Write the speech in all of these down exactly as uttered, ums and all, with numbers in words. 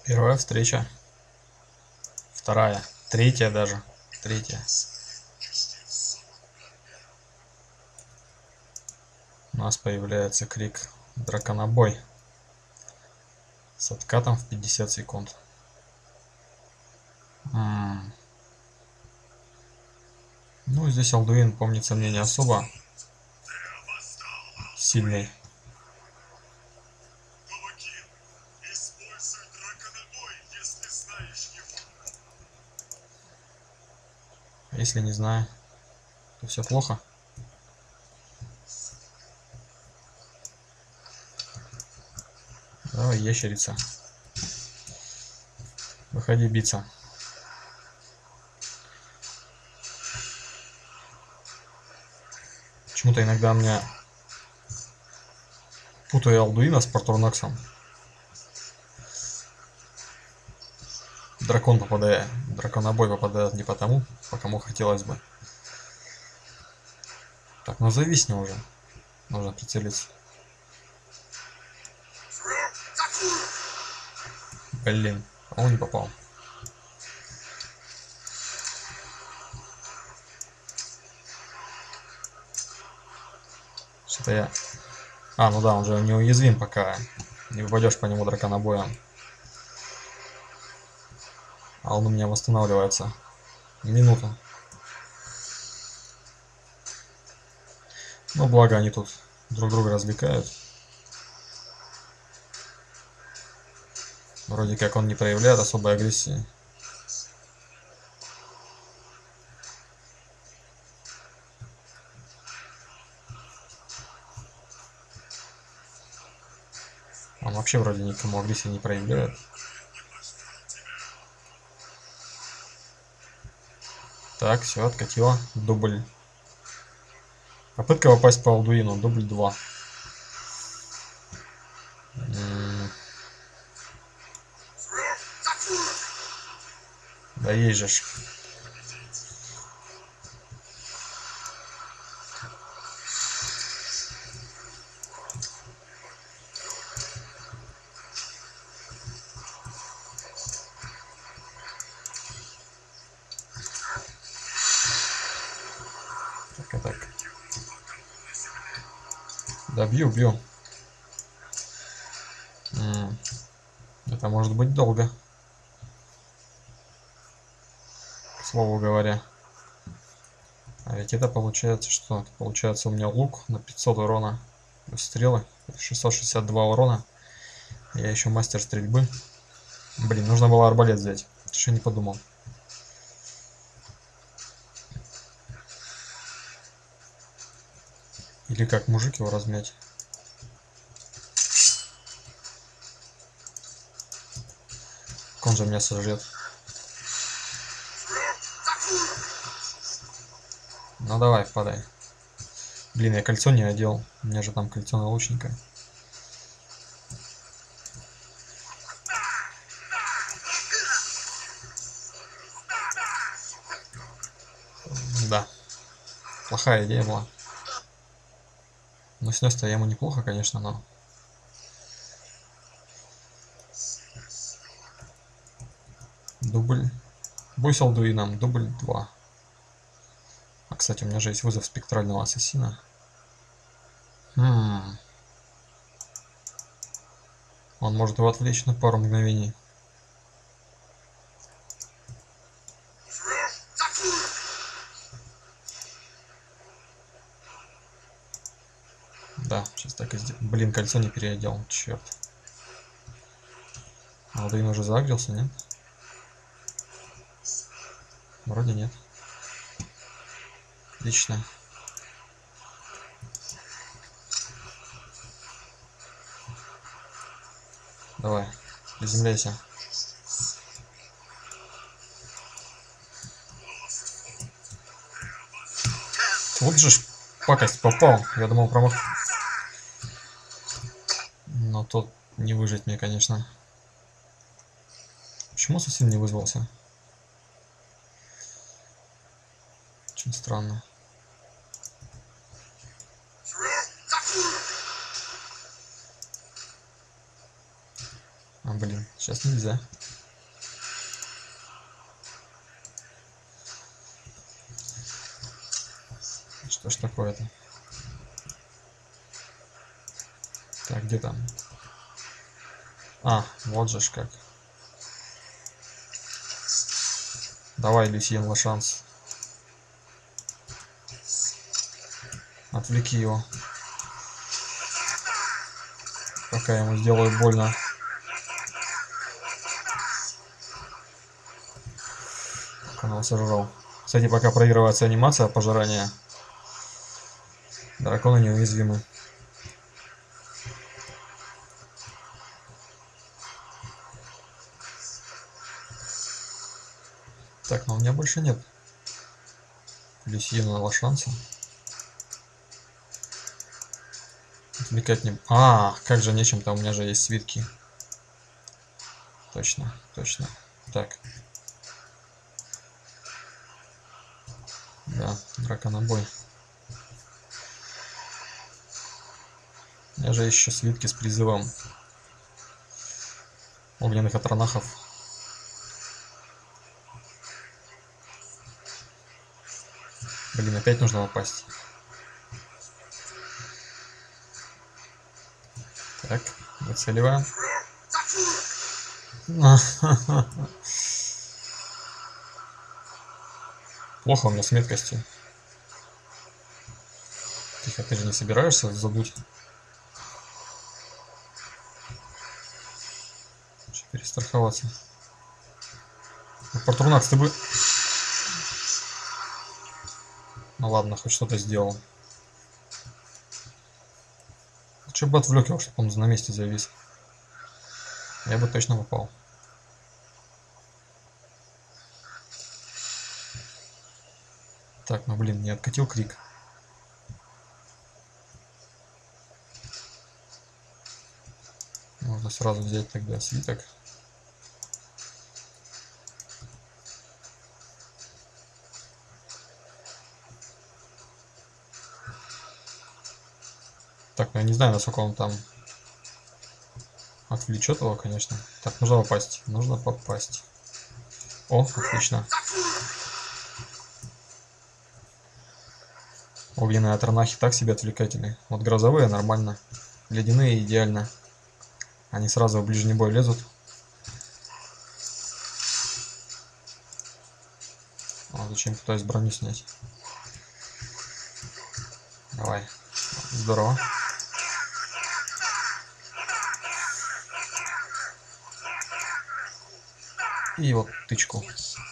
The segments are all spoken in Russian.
Первая встреча. Вторая. Третья даже. Третья. У нас появляется крик драконобой с откатом в пятьдесят секунд. М-м. Ну, здесь Алдуин, помнится мне, не особо сильный. Если не знаю, то все плохо. Давай, ящерица. Выходи биться. Почему-то иногда мне путаю Алдуина с Портурноксом. Дракон попадает, драконобой попадает не потому, по кому хотелось бы. Так, ну зависни уже. Нужно прицелиться. Блин, по-моему, не попал. Что-то я... А, ну да, он же неуязвим, пока не упадешь по нему драконобоем. А он у меня восстанавливается. Минуту. Ну, благо они тут друг друга развлекают. Вроде как он не проявляет особой агрессии. Он вообще вроде никому агрессии не проявляет. Так, все, откатило. Дубль. Попытка попасть по Алдуину. Дубль два. Да есть же ж. Так, а так. Да бью, бью. М-м. Это может быть долго. К слову говоря. А ведь это получается что? Это получается у меня лук на пятьсот урона. Плюс стрелы. шестьсот шестьдесят два урона. Я еще мастер стрельбы. Блин, нужно было арбалет взять. Что не подумал. Или как мужик его размять. Он же меня сожрет. Ну давай, падай. Блин, я кольцо не одел. У меня же там кольцо наушника. Да. Плохая идея была. Но снес-то я ему неплохо, конечно, но... Дубль. Бой с Алдуином. Дубль два. А, кстати, у меня же есть вызов спектрального ассасина. Хм. Он может его отвлечь на пару мгновений. Да, сейчас так и сделаю. Блин, кольцо не переодел. Черт. Алдуин уже загрелся, нет? Вроде нет. Отлично. Давай, приземляйся. Вот же ж пакость попал. Я думал, промах. Но тот не выжить мне, конечно. Почему ассасин не вызвался? Очень странно. А, А, блин, сейчас нельзя. Что ж такое-то? Так, где там? А, вот же ж как. Давай, Люсьен, Лошанс. Отвлеки его. Пока ему сделаю больно. Он его сожрал. Кстати, пока проигрывается анимация пожирания, драконы неуязвимы. Так, но у меня больше нет Люсьена Лошанса. Отвлекать не... А, как же нечем-то, у меня же есть свитки. Точно, точно. Так. Да, драконобой. У меня же еще свитки с призывом огненных атронахов. Блин, опять нужно попасть. Так, выцеливаем. Плохо у меня с меткостью. Тихо, ты же не собираешься задуть? Лучше перестраховаться. Патрунакс, ты бы... Ну ладно, хоть что-то сделал. Че бы отвлек его, чтобы он на месте завис? Я бы точно попал. Так, ну блин, не откатил крик. Можно сразу взять тогда свиток. Так, ну я не знаю, насколько он там отвлечет его, конечно. Так, нужно попасть. Нужно попасть. О, отлично. Огненные атронахи так себе отвлекательные. Вот грозовые нормально. Ледяные идеально. Они сразу в ближний бой лезут. А зачем пытаюсь броню снять? Давай. Здорово. И вот тычку.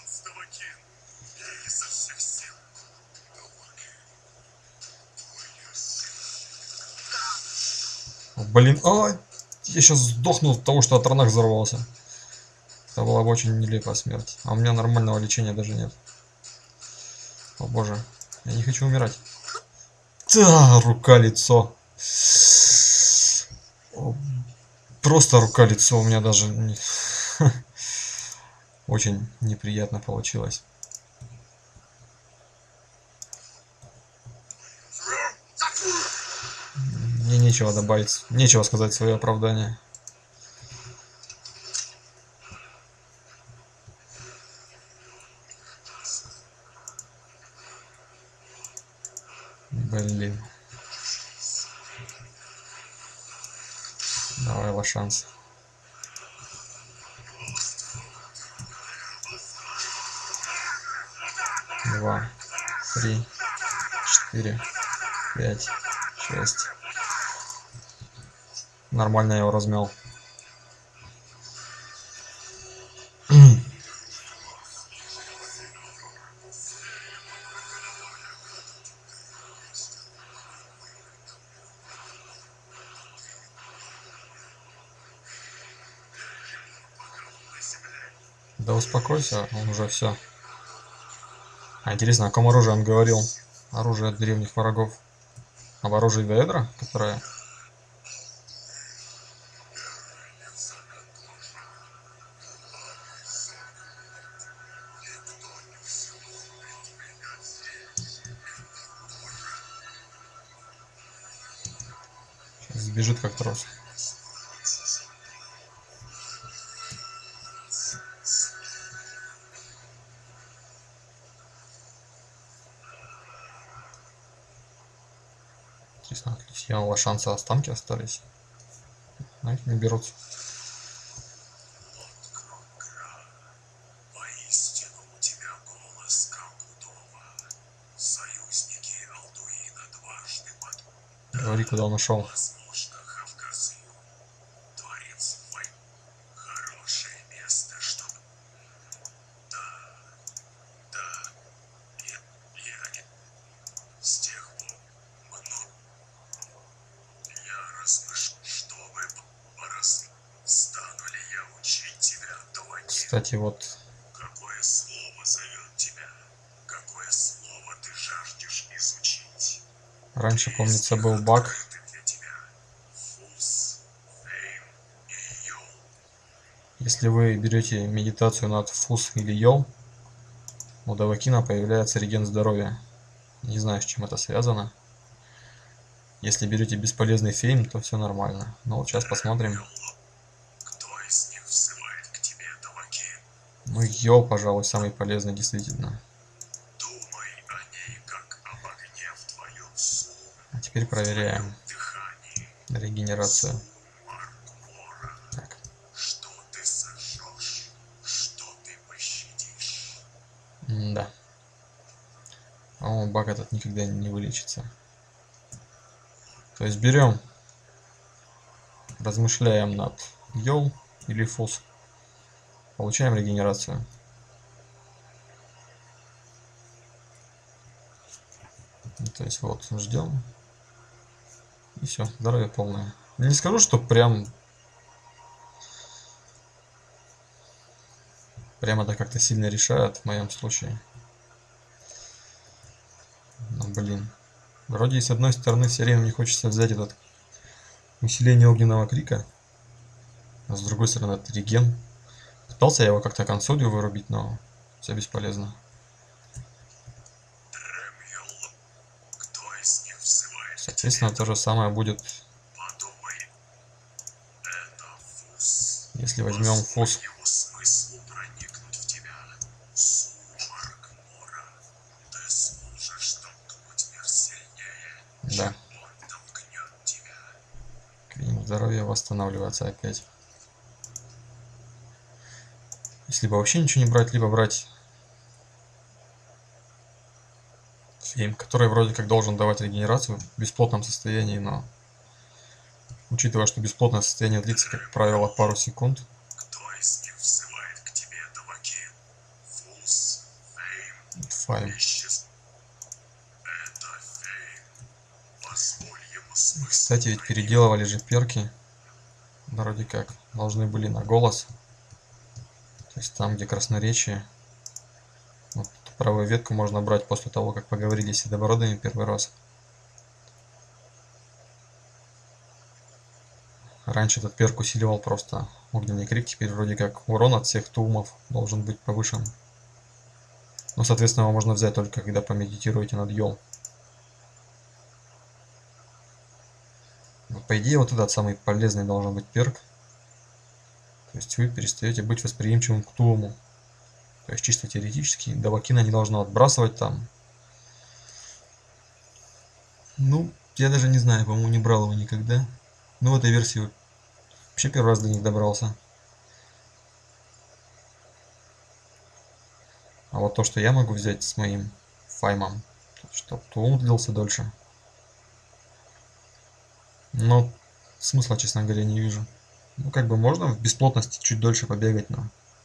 Блин, ай! Я сейчас сдохну от того, что атронах взорвался. Это была бы очень нелепая смерть. А у меня нормального лечения даже нет. О боже, я не хочу умирать. Да, рука-лицо. Просто рука-лицо у меня даже... Очень неприятно получилось. Мне нечего добавить, нечего сказать в свое оправдание. Блин. Давай, Лошанс. Два, три, четыре, пять, шесть. Нормально я его размял. Да успокойся, он уже все. А интересно, о каком оружии он говорил? Оружие от древних врагов. Об оружии Деэдра, которое... Сейчас сбежит как трос. Отлично, отлично. У вас шансы останки остались. На их не берутся. Воистину у тебя голос как удова. Союзники Алдуина дважды под... Говори, куда он ушел. Возможно, Хавказию. Дворец Вой. Хорошее место, чтоб... Да, да. Я, я не... С тех пор много... Я размышлю, чтобы порос. Стану ли я учить тебя, Дуани? Кстати, вот Какое слово зовет тебя? Какое слово ты жаждешь изучить? раньше, помнится, был баг. Открыты для тебя Фус, Фейм и Йол. Если вы берете медитацию над Фус или Йол, у Давакина появляется реген здоровья. Не знаю, с чем это связано. Если берете бесполезный фейм, то все нормально. Но вот сейчас посмотрим. Кто из них взывает к тебе, Даваки? Ну, Йол, пожалуй, самый полезный, действительно. Думай о ней, как об огне в твоем су, А теперь проверяем дыхании. регенерацию. Маркмора. Так, Что ты сожжешь? Что ты пощадишь? да. По-моему, баг этот никогда не вылечится. То есть берем, размышляем над Йол или Фус, получаем регенерацию. То есть вот, ждем. И все, здоровье полное. Не скажу, что прям... Прям это как-то сильно решает в моем случае. Но, блин. Вроде и с одной стороны все время мне хочется взять этот усиление огненного крика. А с другой стороны это реген. Пытался я его как-то консолью вырубить, но все бесполезно. Дремьел. Кто из них взывает к тебе? Соответственно, то же самое будет, Подумай. Это Фус. если возьмем Фус. Позволь его смыслу проникнуть в тебя. Сумарк Мора. Ты сможешь толкнуть мир сильнее, Да. чем он толкнет тебя. Клин здоровья восстанавливается опять. Если бы вообще ничего не брать, либо брать фейм, который вроде как должен давать регенерацию в бесплотном состоянии, но учитывая, что бесплотное состояние длится, как правило, пару секунд. Кто из них взывает к тебе, Даваки? Фус, Фейм, Файм. исчез. Это Фейм. Позволь ему смысл. Кстати, ведь переделывали же перки. Вроде как должны были на голос. То есть там, где красноречие. Вот правую ветку можно брать после того, как поговорили с седобородыми первый раз. Раньше этот перк усиливал просто огненный крик, теперь вроде как урон от всех тулмов должен быть повышен. Ну, соответственно, его можно взять только когда помедитируете над Йол. По идее, вот этот самый полезный должен быть перк. То есть вы перестаете быть восприимчивым к тулму. То есть чисто теоретически Давакина не должно отбрасывать там. Ну, я даже не знаю, по-моему, не брал его никогда. Но в этой версии вообще первый раз до них добрался. А вот то, что я могу взять с моим файмом, чтобы тулм длился дольше. Но смысла, честно говоря, не вижу. Ну, как бы можно в бесплотности чуть дольше побегать, но...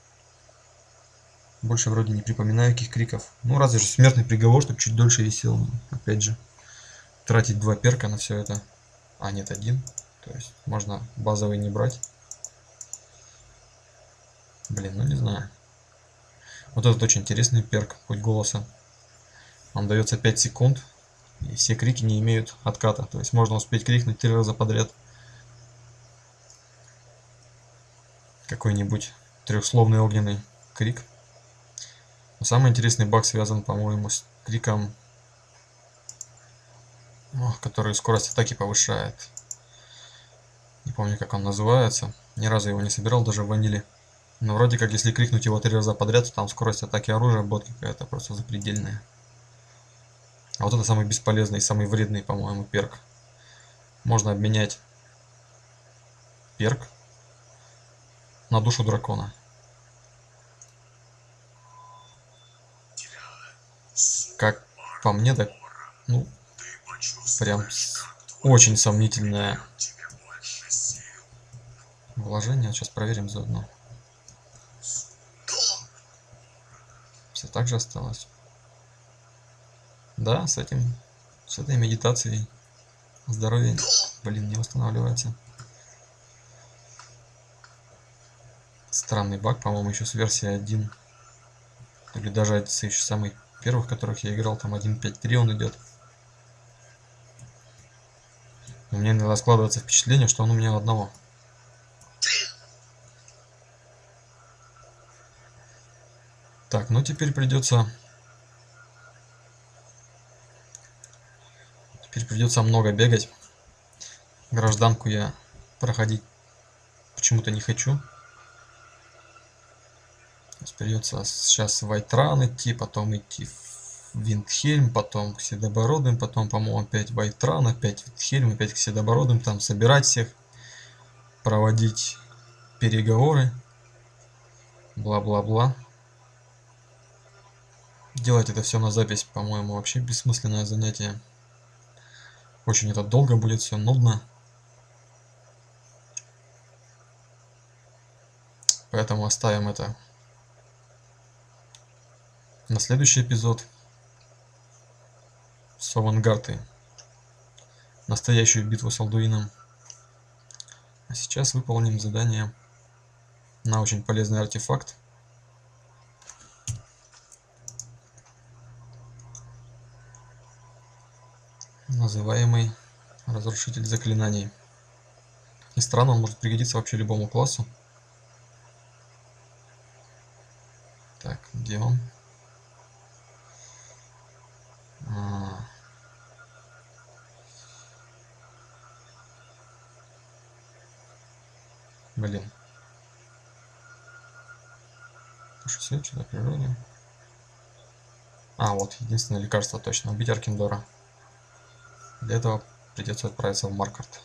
Больше вроде не припоминаю каких криков. Ну, разве же смертный приговор, чтобы чуть дольше висел. Но, опять же, тратить два перка на все это. А, нет, один. То есть, можно базовый не брать. Блин, ну не знаю. Вот этот очень интересный перк, путь голоса. Он дается пять секунд. И все крики не имеют отката. То есть, можно успеть крикнуть три раза подряд. Какой-нибудь трехсловный огненный крик. Но самый интересный баг связан, по-моему, с криком, о, который скорость атаки повышает. Не помню, как он называется. Ни разу его не собирал, даже в ваниле. Но вроде как, если крикнуть его три раза подряд, то там скорость атаки оружия будет какая-то просто запредельная. А вот это самый бесполезный, самый вредный, по-моему, перк. можно обменять перк на душу дракона. Как по мне, так, ну, прям очень сомнительное вложение. Сейчас проверим заодно. Все так же осталось. Да, с этим, с этой медитацией здоровье, блин, не восстанавливается. Странный баг, по-моему, еще с версии один. Или даже с еще самых первых, которых я играл, там один пять три он идет. У меня иногда складывается впечатление, что он у меня одного. Так, ну теперь придется... Теперь придется много бегать. Гражданку я проходить почему-то не хочу. Придется сейчас в Вайтран идти, потом идти в Виндхельм, потом к Седобородым, потом, по-моему, опять в Вайтран, опять в Виндхельм, опять к Седобородым, там собирать всех, проводить переговоры, бла-бла-бла. Делать это все на запись, по-моему, вообще бессмысленное занятие. Очень это долго будет, все нудно. Поэтому оставим это на следующий эпизод. С авангарды. Настоящую битву с Алдуином. А сейчас выполним задание на очень полезный артефакт. Называемый разрушитель заклинаний. И странно, он может пригодиться вообще любому классу. Так, где он? А. Блин. Шоссе, что-то природе. А, вот, единственное лекарство точно. Убить Аркендора. Для этого придется отправиться в Маркарт.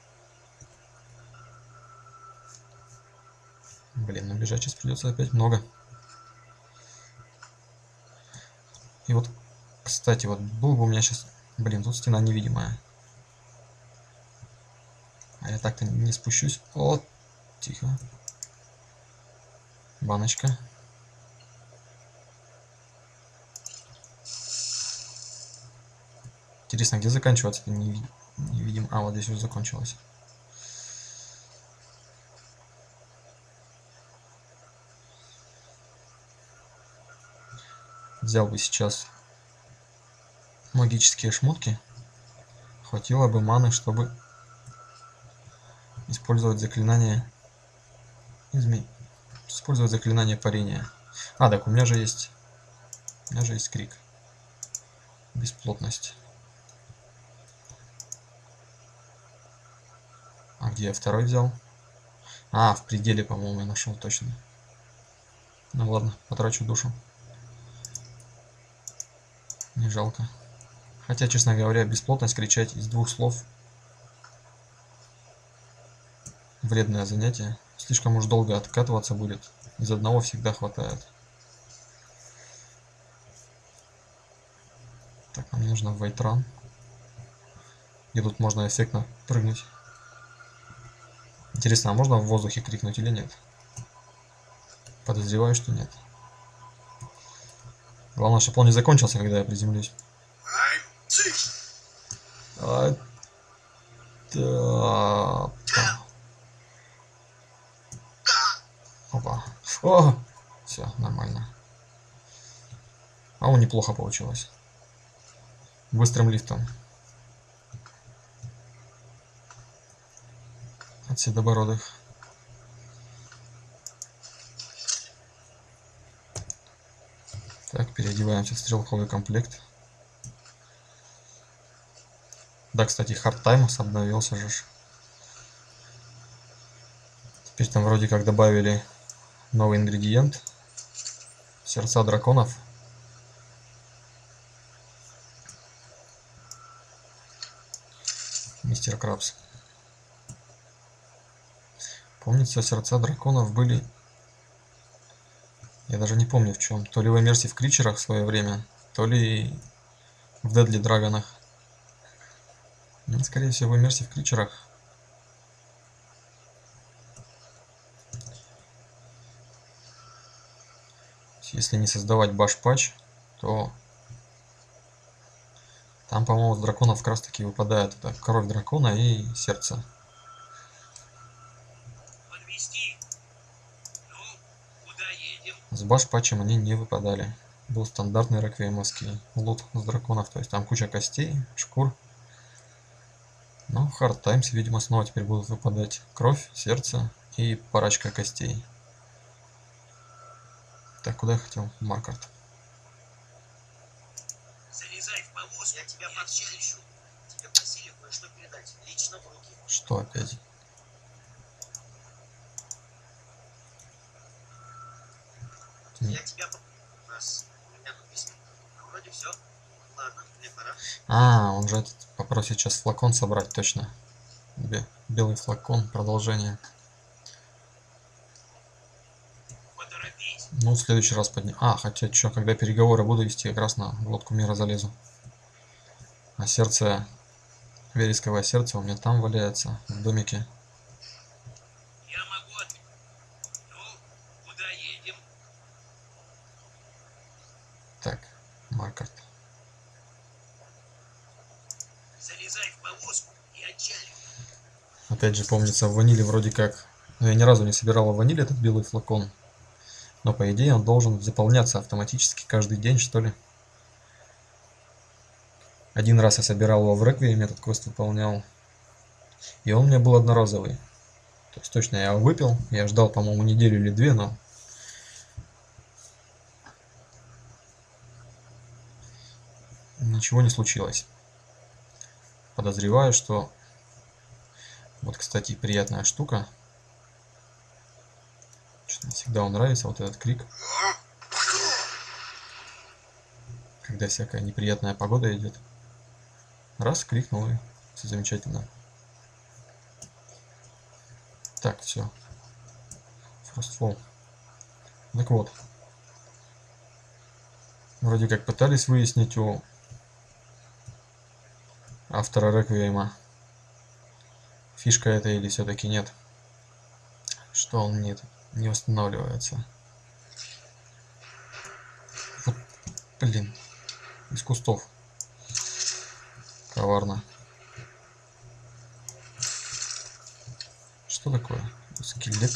Блин, ну бежать сейчас придется опять много. И вот, кстати, вот был бы у меня сейчас... Блин, тут стена невидимая. А я так-то не спущусь. О, тихо. Баночка. Интересно, где заканчиваться? Не, не видим. А, вот здесь уже закончилось. Взял бы сейчас магические шмотки. Хватило бы маны, чтобы использовать заклинание. Изме... Использовать заклинание парения. А, так у меня же есть. У меня же есть крик. Бесплотность. А где я второй взял? А, в пределе, по-моему, я нашел точно. Ну ладно, потрачу душу. Не жалко. Хотя, честно говоря, бесплотность кричать из двух слов вредное занятие. Слишком уж долго откатываться будет. Из одного всегда хватает. Так, нам нужно в Вайтран. И тут можно эффектно прыгнуть. Интересно, а можно в воздухе крикнуть или нет? Подозреваю, что нет. Главное, чтобы он не закончился, когда я приземлюсь. А, да. Опа. О! Все, нормально. А он неплохо получилось. Быстрым лифтом. От седобородых. Так, переодеваемся в стрелковый комплект. Да, кстати, Hard Times обновился же. Теперь там вроде как добавили новый ингредиент. Сердца драконов. мистер Крабс. Помнится, сердца драконов были... Я даже не помню в чем. То ли в Immersive Creature'ах в свое время, то ли в Deadly Dragon'ах. Ну, скорее всего, в Immersive Creature'ах. Если не создавать баш-патч, то там, по-моему, с драконов как раз таки выпадает это кровь дракона и сердце. Подвести. Ну, куда едем? С баш-патчем они не выпадали. Был стандартный реквиемовский лут с драконов, то есть там куча костей, шкур. Но в Hard Times, видимо, снова теперь будут выпадать кровь, сердце и парочка костей. Так, куда я хотел? Маркарт. Залезай в повозку. Я тебя подчищу. Тебе просили кое-что передать. Лично в руки. Что опять? Я тебя... Раз. У меня тут письмо. Ну, вроде все. Ладно, мне пора. А, он же этот попросит сейчас флакон собрать, точно. Бе- белый флакон, продолжение. Поторопись. Ну, в следующий раз подним. А, хотя, что, когда переговоры буду вести, как раз на глотку мира залезу. А сердце, вересковое сердце у меня там валяется, в домике. Я могу от... Ну, куда едем? Так, Маркарт. Залезай в повозку и отчаливай. Опять же, помнится, в ваниле вроде как... Ну, я ни разу не собирал в ваниле этот белый флакон. Но, по идее, он должен заполняться автоматически каждый день, что ли. Один раз я собирал его в Реквиеме, этот квест выполнял. И он у меня был одноразовый. То есть точно я его выпил. Я ждал, по-моему, неделю или две, но... Ничего не случилось. Подозреваю, что... Вот, кстати, приятная штука. Что-то мне всегда нравится вот этот крик. Когда всякая неприятная погода идет. Раз, крикнул, и все замечательно. Так, все. Frostfall. Так вот. Вроде как пытались выяснить у автора Реквиема, фишка это или все-таки нет. Что он нет, не восстанавливается. Вот, блин, из кустов. Коварно. Что такое? Скелет.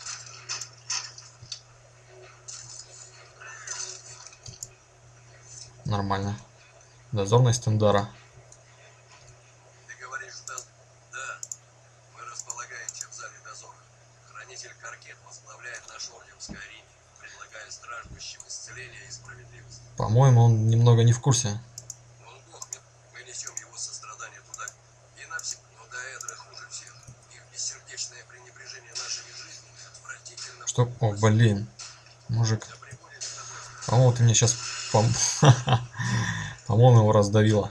Нормально. Дозорный Стендара. Ты говоришь, да? Да. Мы располагаемся в зале дозора. Хранитель Каркет возглавляет наш орден в Скайриме, предлагая страждущим исцеление и справедливость. По-моему, он немного не в курсе. Он бог, мы несем его сострадание туда и навсегда. Но до Эдра хуже всех. Их бессердечное пренебрежение нашими жизнями отвратительно. Что? О, блин. Мужик. Да пребудет с тобой. По-моему, ты мне сейчас... По-моему, его раздавило.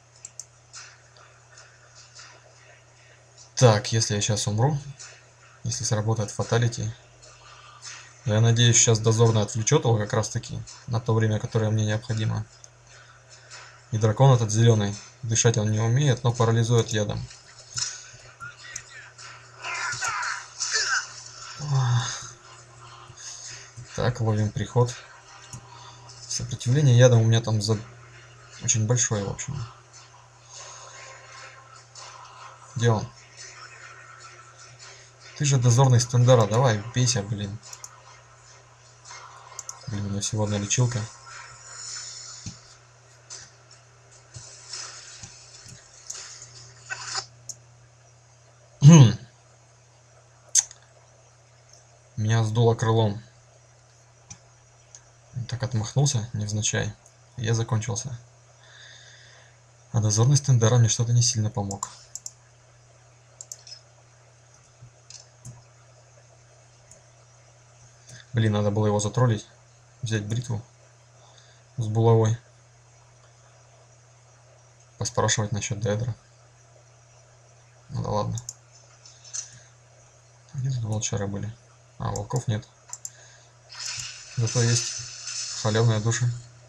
Так, если я сейчас умру, если сработает фаталити, я надеюсь, сейчас дозорный отвлечет его как раз таки на то время, которое мне необходимо. И дракон этот зеленый, дышать он не умеет, но парализует ядом. Так, ловим приход. Сопротивление ядом у меня там за... очень большое, в общем. Где он? Ты же дозорный Стендара, давай, бейся, блин. Блин, у меня всего одна лечилка. Меня сдуло крылом. Так отмахнулся, невзначай. Я закончился. А дозорный Стендара мне что-то не сильно помог. Блин, надо было его затроллить. Взять бритву с булавой. Поспрашивать насчет Дедра. волчары были. А, волков нет. Зато есть халявные души.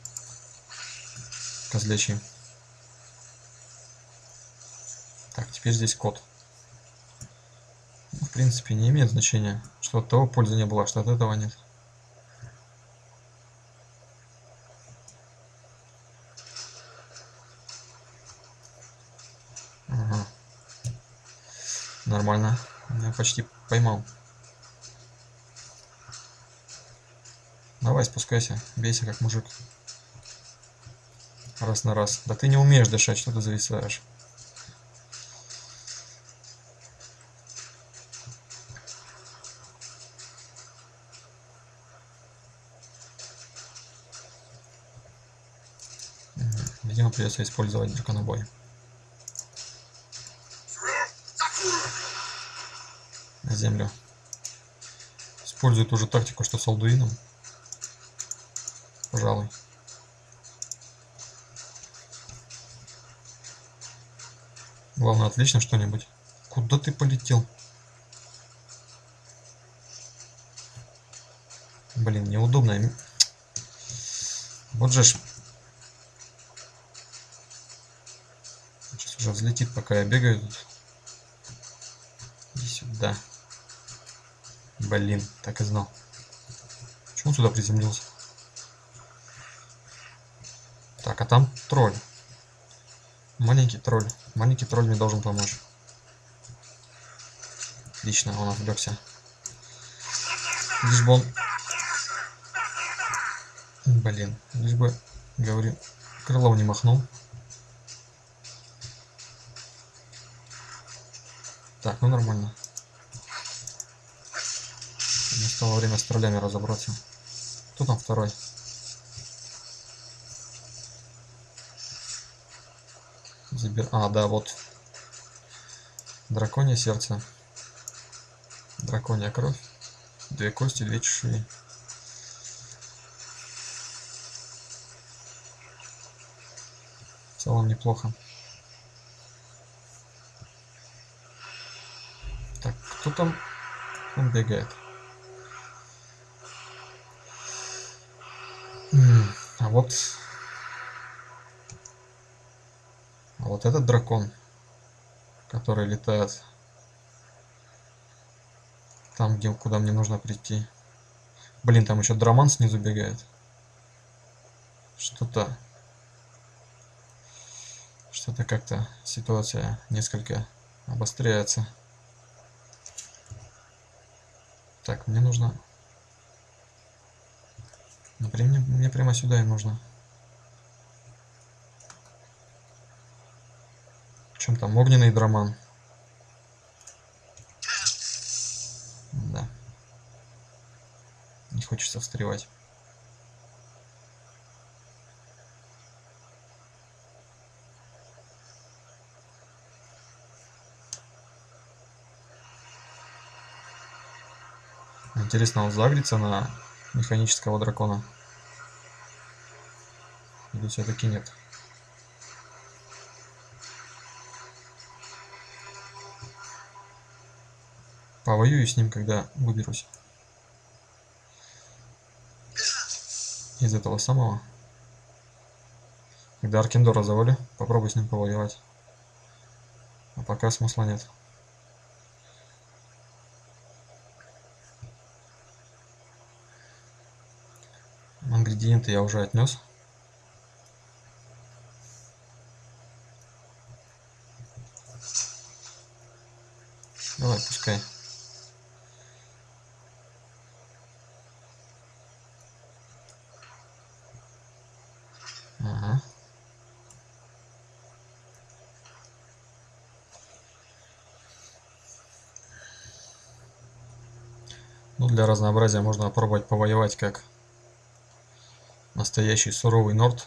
Козлячьи. Так, теперь здесь кот. Ну, в принципе, не имеет значения, что от того пользы не было, что от этого нет. Ага. Нормально. Я почти поймал. Давай, спускайся. Бейся, как мужик. Раз на раз. Да ты не умеешь дышать, что ты зависаешь? Видимо, придется использовать драконобой. На землю. Использует ту же тактику, что с Алдуином. Пожалуй. Главное, отлично что-нибудь. Куда ты полетел? Блин, неудобно. Вот же ж. Сейчас уже взлетит, пока я бегаю тут. Иди сюда. Блин, так и знал. Почему он сюда приземлился? Так, а там тролль. Маленький тролль. Маленький тролль мне должен помочь. Отлично, он отвлекся. Лишь бы он... Блин, лишь бы, говорю, крылом не махнул. Так, ну нормально. Настало время с троллями разобраться. Кто там второй? Забер... А, да, вот. Драконье сердце. Драконья кровь. Две кости, две чешуи. В целом неплохо. Так, кто там? Он бегает. А вот... А вот этот дракон, который летает там, где, куда мне нужно прийти. Блин, там еще драман снизу бегает. Что-то... Что-то как-то ситуация несколько обостряется. Так, мне нужно... Например, мне прямо сюда и нужно. В чем там огненный драман? Да. Не хочется встревать. Интересно, он загрится на механического дракона? Или все-таки нет? Повоюю с ним, когда выберусь из этого самого. Когда Аркендора завалю, попробуй с ним повоевать. А пока смысла нет. Ингредиенты я уже отнес. Давай, пускай. Ага. Ну, для разнообразия можно попробовать повоевать как настоящий суровый норд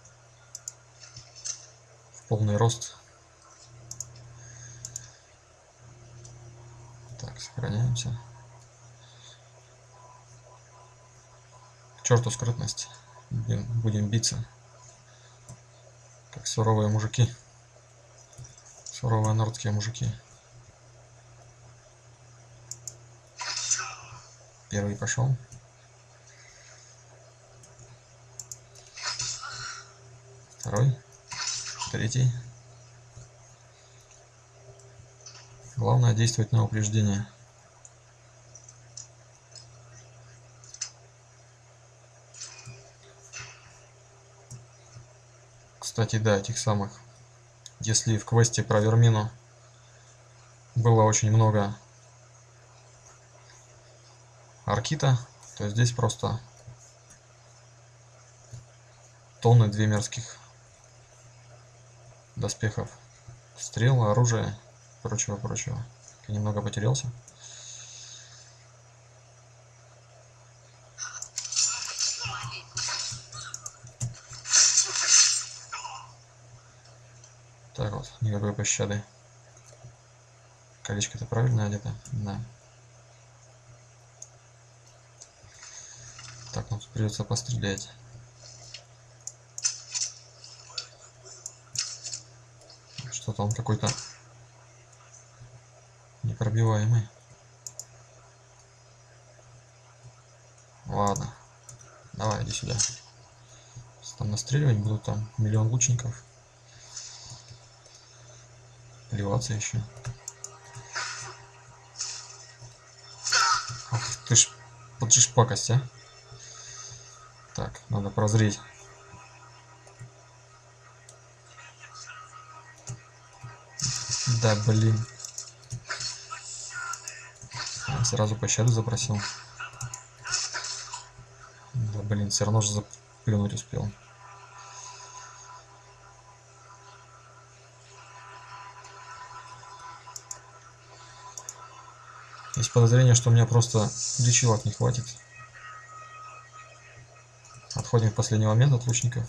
в полный рост. Так, сохраняемся. К черту скрытность. Будем, будем биться как суровые мужики. Суровые нордские мужики. Первый пошел. Второй. Третий. Главное действовать на упреждение. Кстати, да, этих самых. Если в квесте про Вермину было очень много аркита, то здесь просто тонны две мерзких доспехов, стрел, оружия, прочего, прочего. Я немного потерялся. Так вот, никакой пощады. Колечко-то правильно одето? Да. Так, ну тут придется пострелять. Что-то он какой-то непробиваемый. Ладно. Давай, иди сюда. Там настреливать будут, там миллион лучников. Плеваться еще. Ах ты ж, поджишь пакость, а? Так, надо прозреть. Да, блин. Я сразу пощаду запросил. Да, блин, все равно же заплюнуть успел. Есть подозрение, что у меня просто лечилок не хватит. Отходим в последний момент от лучников.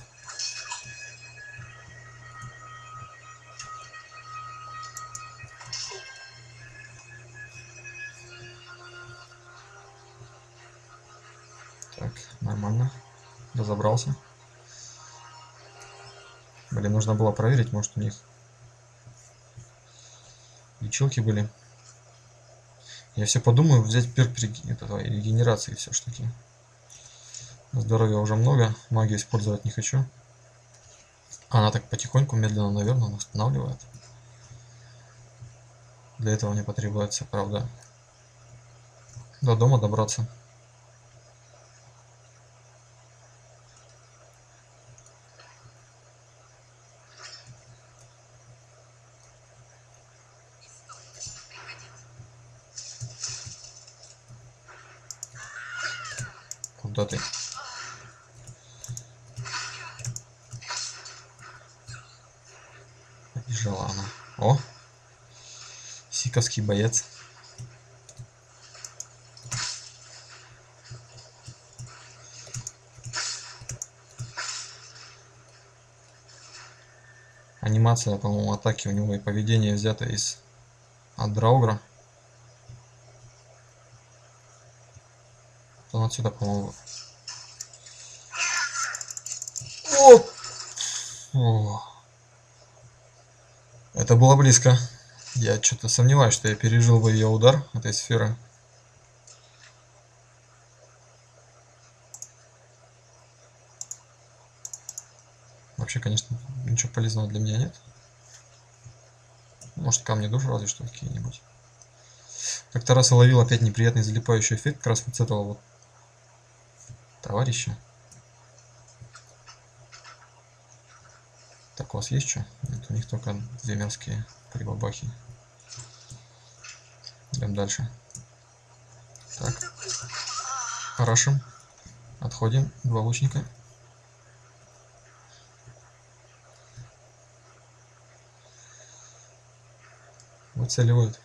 Так, нормально. Разобрался. Блин, нужно было проверить, может у них лечилки были. Я все подумаю взять перк регенерации все ж таки. Здоровья уже много, магию использовать не хочу. Она так потихоньку, медленно, наверное, восстанавливает. Для этого мне потребуется, правда, до дома добраться. Куда ты? Побежала она. О! Сиковский боец. Анимация, по-моему, атаки у него и поведение взято из от Драугра. Он отсюда, по-моему. О! О! Это было близко. Я что-то сомневаюсь, что я пережил бы ее удар этой сферы. Вообще, конечно, ничего полезного для меня нет. Может, камни душ разве что какие-нибудь. Как-то раз я ловил опять неприятный залипающий эффект как раз вот с этого вот товарища. Так, у вас есть что? Нет, у них только две мерзкие прибабахи. Идем дальше. Так. Парашим. Отходим. Два лучника. Выцеливают.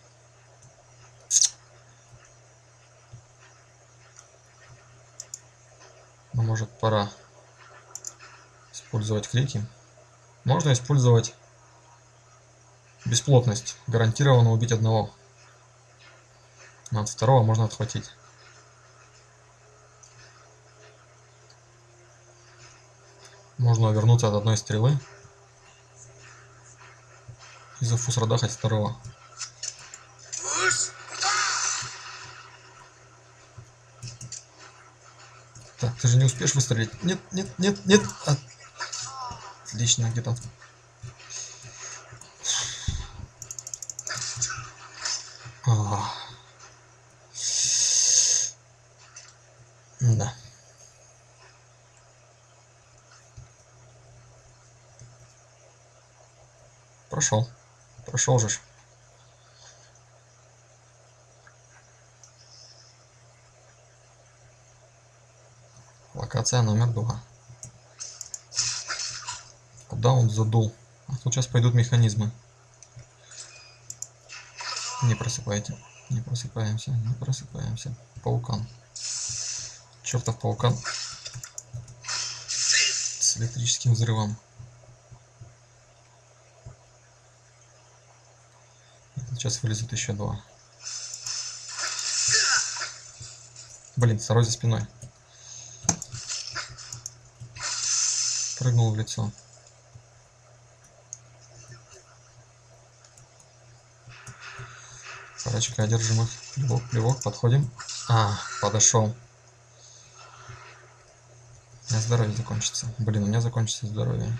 Ну, может, пора использовать крики. Можно использовать бесплотность. Гарантированно убить одного. Но от второго можно отхватить. Можно увернуться от одной стрелы и зафусрадахать второго. Ты же не успеешь выстрелить. Нет, нет, нет, нет. Отлично, где там? А. Да. Прошел. Прошел же. Локация номер два. Куда он задул? А тут сейчас пойдут механизмы. Не просыпайте. Не просыпаемся. Не просыпаемся. Паукан. Чертов паукан. С электрическим взрывом. И тут сейчас вылезут еще два. Блин, второй за спиной. Прыгнул в лицо. Парочка одержимых. Плевок, плевок, подходим. А, подошел. У меня здоровье закончится. Блин, у меня закончится здоровье.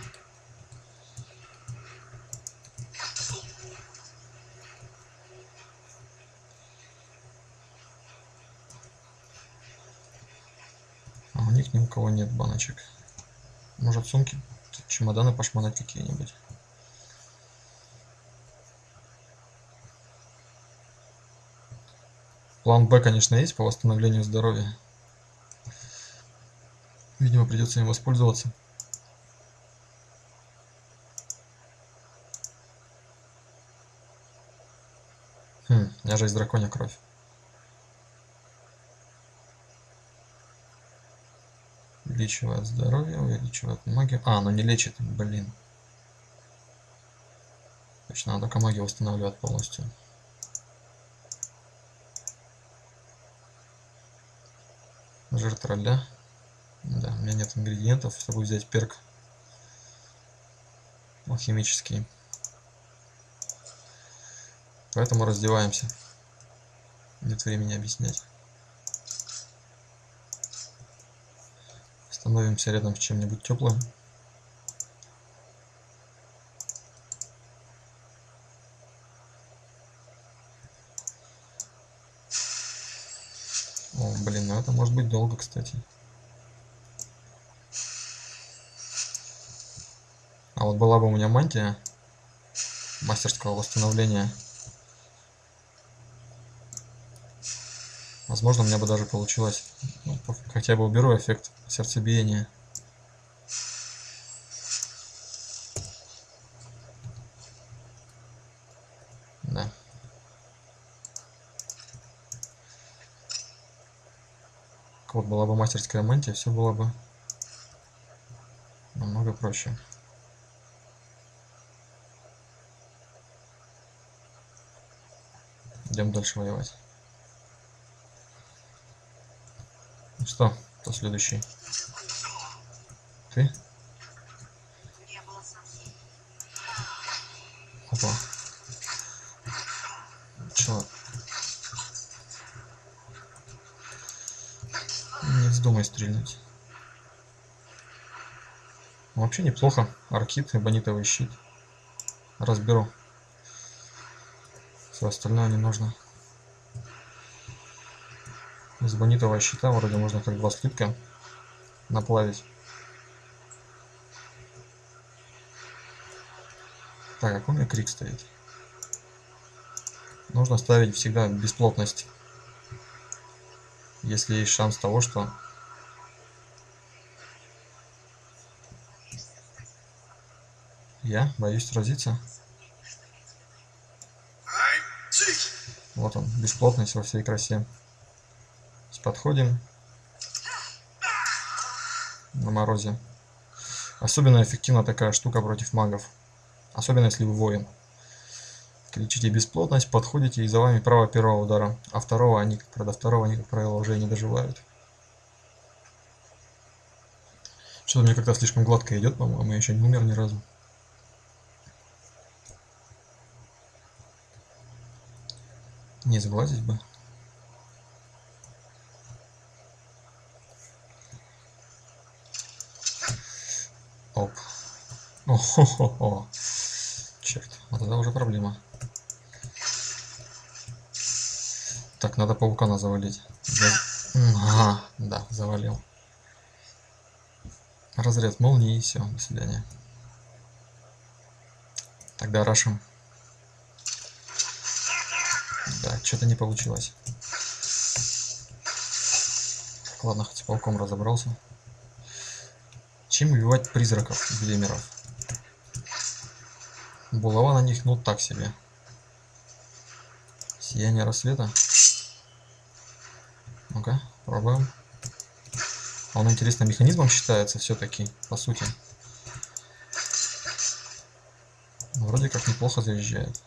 А у них ни у кого нет баночек. Может, сумки, чемоданы пошмонать какие-нибудь. План Б, конечно, есть по восстановлению здоровья. Видимо, придется им воспользоваться. Хм, у меня же есть драконья кровь. Увеличивает здоровье, увеличивает магию. А, оно не лечит, блин. Точно, надо только магию восстанавливать полностью. Жир тролля. Да, у меня нет ингредиентов, чтобы взять перк алхимический. Поэтому раздеваемся. Нет времени объяснять. Становимся рядом с чем-нибудь теплым. О, блин, ну это может быть долго, кстати. А вот была бы у меня мантия мастерского восстановления. Возможно, у меня бы даже получилось. Ну, хотя бы уберу эффект сердцебиения. Да. Вот была бы мастерская мантия, все было бы намного проще. Идем дальше воевать. Ну что, кто следующий? Ты? Опа. Чё? Не вздумай стрельнуть. Вообще неплохо. Аркид, эбонитовый щит. Разберу. Все остальное не нужно. Из эбонитового щита вроде можно как два слитка наплавить. Так, а какой у меня крик стоит? Нужно ставить всегда бесплотность. Если есть шанс того, что я боюсь сразиться. Вот он, бесплотность во всей красе. Подходим на морозе. Особенно эффективна такая штука против магов. Особенно если вы воин. Кричите бесплотность, подходите и за вами право первого удара. А второго они, правда, второго они, как правило, уже и не доживают. Что-то мне как-то слишком гладко идет, по-моему, я еще не умер ни разу. Не сглазить бы. О-хо-хо-хо. Черт, вот это уже проблема. Так, надо паукана завалить. Ага, да, завалил. Разряд молнии и все, до свидания. Тогда рашим. Да, что-то не получилось. Ладно, хоть с пауком разобрался. Чем убивать призраков, глимеров? Булава на них, ну так себе. Сияние рассвета. Ну-ка, пробуем. Он, интересно, механизмом считается все-таки, по сути. Вроде как неплохо заезжает.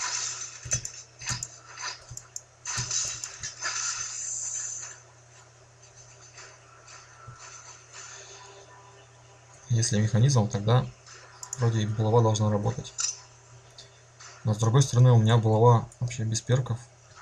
Если механизм, тогда вроде и булава должна работать. Но с другой стороны, у меня булава вообще без перков.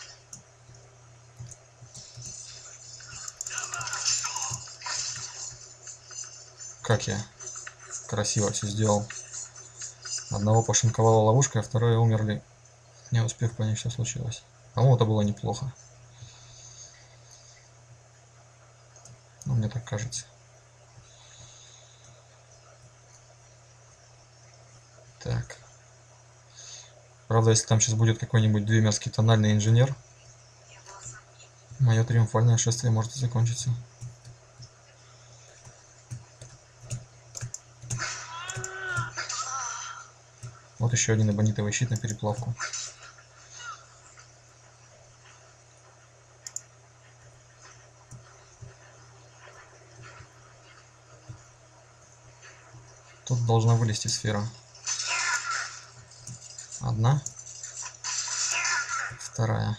Как я красиво все сделал. Одного пошинковала ловушкой, а второе умерли, не успев понять, что случилось. По-моему, это было неплохо. Ну, мне так кажется. Так. Правда, если там сейчас будет какой-нибудь двемерский тональный инженер, мое триумфальное шествие может и закончиться. Вот еще один эбонитовый щит на переплавку. Тут должна вылезти сфера. Одна. Вторая.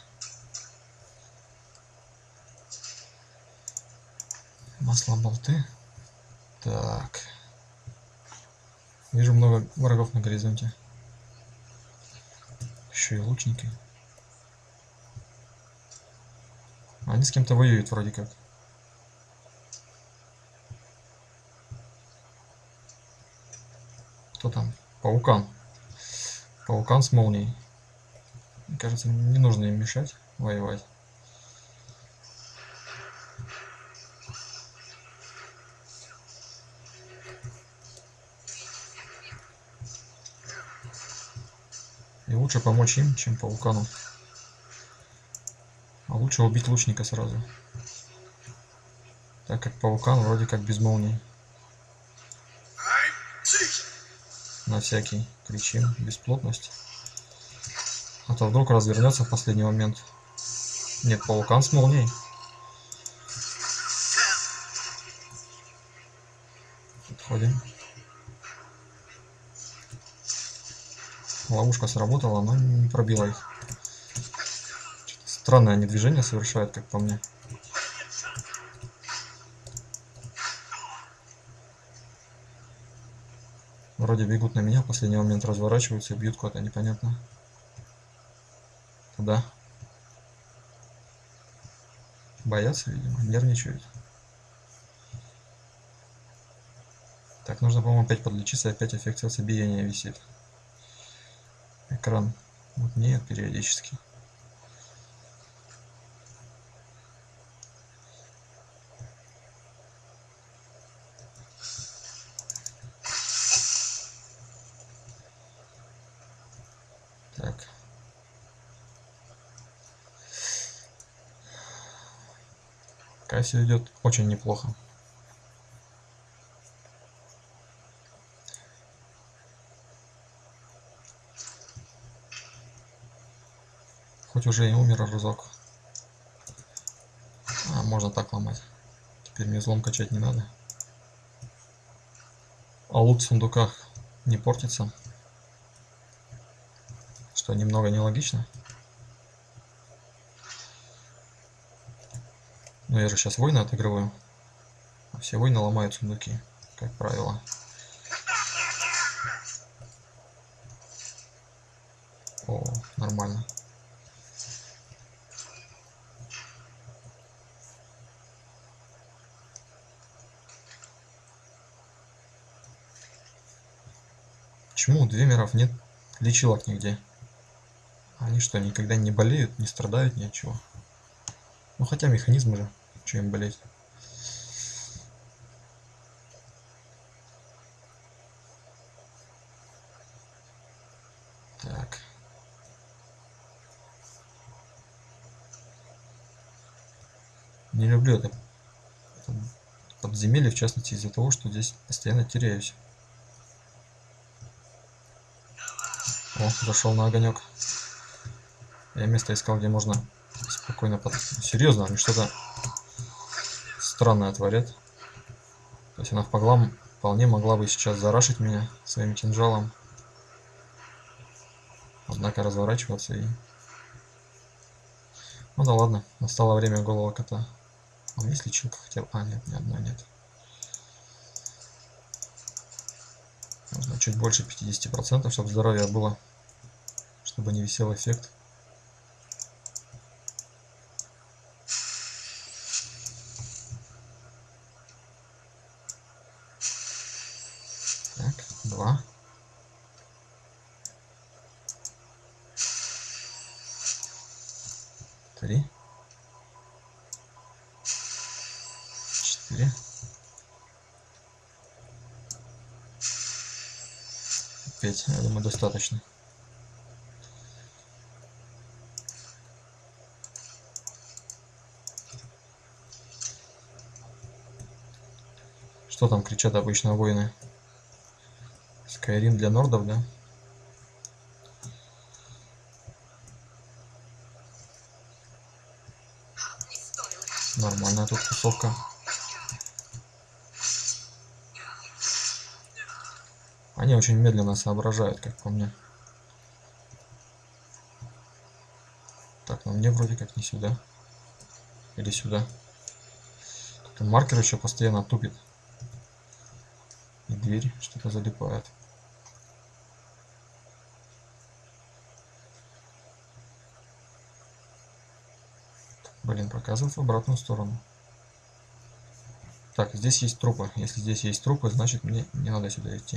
Масло, болты. Так. Вижу много врагов на горизонте. Еще и лучники. Они с кем-то воюют вроде как. Кто там? Паукан. Паукан с молнией. Мне кажется, не нужно им мешать воевать. И лучше помочь им, чем паукану. А лучше убить лучника сразу. Так как паукан вроде как без молнии. На всякий кричим. Бесплотность. А то вдруг развернется в последний момент. Нет, паукан с молнией. Подходим. Ловушка сработала, но не пробила их. Странное они движение совершают, как по мне. Вроде бегут на меня, в последний момент разворачиваются и бьют куда-то непонятно. Куда? Боятся, видимо, нервничают. Так, нужно, по-моему, опять подлечиться, опять эффект сердцебиения висит. Экран мутнеет периодически. Так. Пока все идет очень неплохо. Хоть уже и умер разок. А, можно так ломать. Теперь мне злом качать не надо. А лут в сундуках не портится. Что немного нелогично. Но я же сейчас войны отыгрываю. А все войны ломают сундуки, как правило. О, нормально. Почему у двемеров нет лечилок нигде? Они что, никогда не болеют, не страдают, ни от чего? Ну хотя механизмы же, что им болеть? Так. Не люблю это, это подземелье, в частности, из-за того, что здесь постоянно теряюсь. О, зашел на огонек. Я место искал, где можно спокойно под... Серьезно, они что-то странное творят. То есть она вполне, вполне могла бы сейчас зарашить меня своим кинжалом. Однако разворачиваться и... Ну да ладно, настало время голого кота. А есть лечилка хотя бы? А, нет, ни одной нет. Нужно чуть больше пятидесяти процентов, чтобы здоровье было, чтобы не висел эффект. Так, два. Три. Четыре. Пять. Я думаю, достаточно. Что там кричат обычно воины? Скайрим для нордов, да? Нормальная тут тусовка. Они очень медленно соображают, как по мне. Так, но мне вроде как не сюда. Или сюда. Тут маркер еще постоянно тупит. И дверь что-то залипает. Блин, показывает в обратную сторону. Так, здесь есть трупы. Если здесь есть трупы, значит мне не надо сюда идти.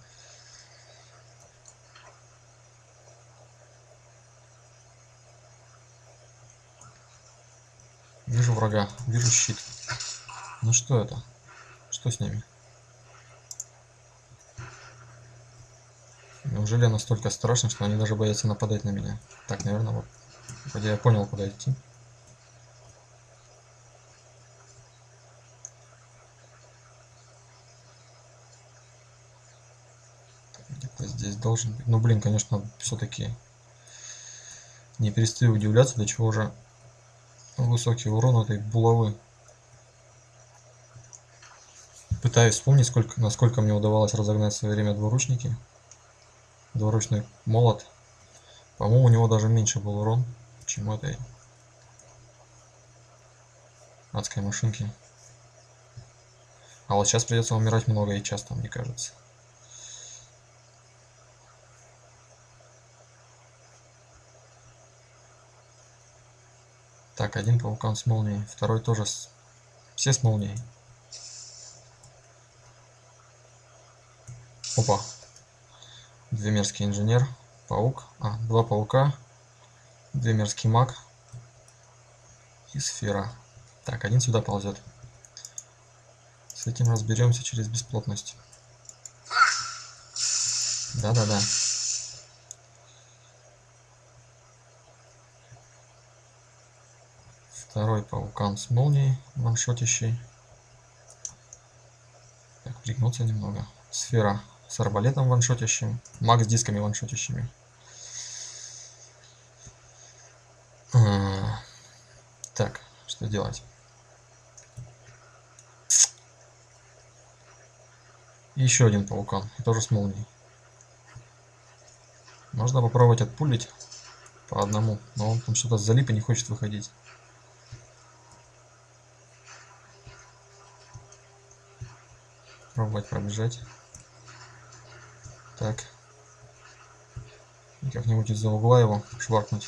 Вижу врага, вижу щит. Ну что это? Что с ними? Неужели настолько страшно, что они даже боятся нападать на меня? Так, наверное, вот. Хотя я понял, куда идти. Где-то здесь должен быть. Ну, блин, конечно, все-таки не перестаю удивляться, до чего же высокий урон этой булавы. Пытаюсь вспомнить, сколько, насколько мне удавалось разогнать в свое время двуручники. Двуручный молот. По-моему, у него даже меньше был урон, чем у этой адской машинки. А вот сейчас придется умирать много и часто, мне кажется. Так, один паукан с молнией, второй тоже с... Все с молнией. Опа. Двемерский инженер, паук, а, два паука, двемерский маг и сфера. Так, один сюда ползет. С этим разберемся через бесплотность. Да-да-да. Второй паукан с молнией, ваншотящий. Так, пригнуться немного. Сфера с арбалетом ваншотящим. Маг с дисками ваншотящими. А, так, что делать? Еще один паукан, тоже с молнией. Можно попробовать отпулить по одному, но он там что-то залип и не хочет выходить. Пробовать пробежать. Так. И как-нибудь из-за угла его шваркнуть.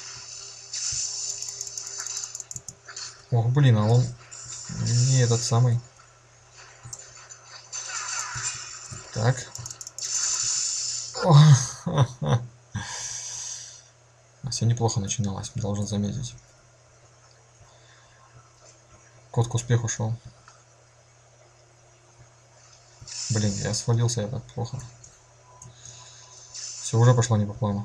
Ох, блин, а он не этот самый. Так. Все неплохо начиналось, должен заметить. Кот к успеху шел. Блин, я свалился, это плохо. Все уже пошло не по плану.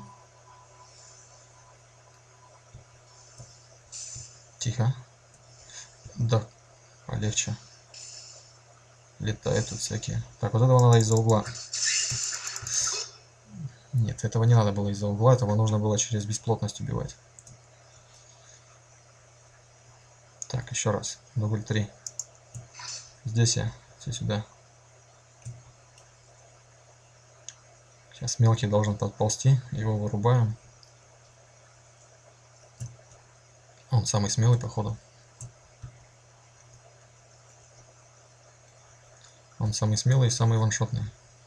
Тихо. Да, полегче. Летают тут всякие. Так, вот этого надо из-за угла. Нет, этого не надо было из-за угла, этого нужно было через бесплотность убивать. Так, еще раз. Дубль три. Здесь я. Все сюда. Сейчас мелкий должен подползти. Его вырубаем. Он самый смелый, походу. Он самый смелый и самый ваншотный.